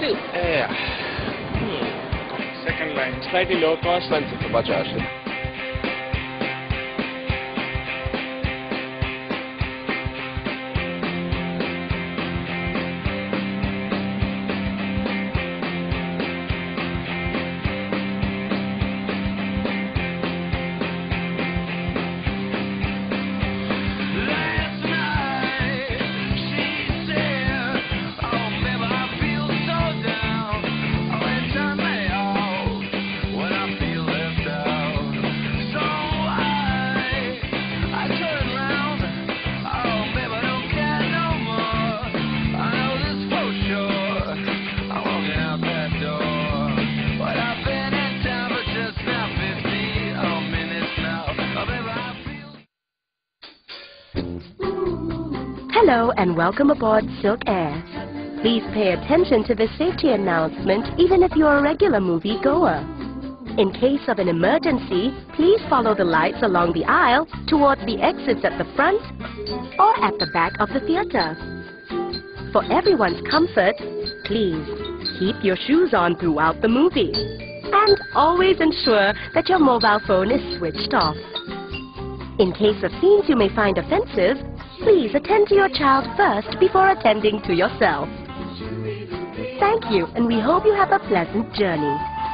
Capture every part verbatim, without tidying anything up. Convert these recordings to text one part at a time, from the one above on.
SilkAir. Hmm. Second line, slightly lower cost. Expensive for budget, actually. Hello and welcome aboard SilkAir. Please pay attention to this safety announcement even if you're a regular movie goer. In case of an emergency, please follow the lights along the aisle towards the exits at the front or at the back of the theater. For everyone's comfort, please keep your shoes on throughout the movie and always ensure that your mobile phone is switched off. In case of scenes you may find offensive, please attend to your child first before attending to yourself. Thank you, and we hope you have a pleasant journey.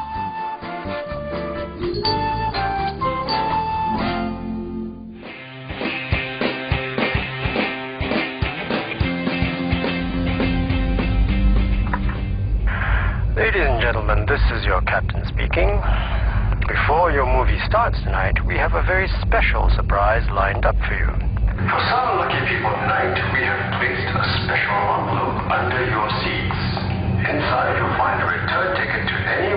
Ladies and gentlemen, this is your captain speaking. Before your movie starts tonight, we have a very special surprise lined up for you. For some lucky people tonight, we have placed a special envelope under your seats. Inside you'll find a return ticket to any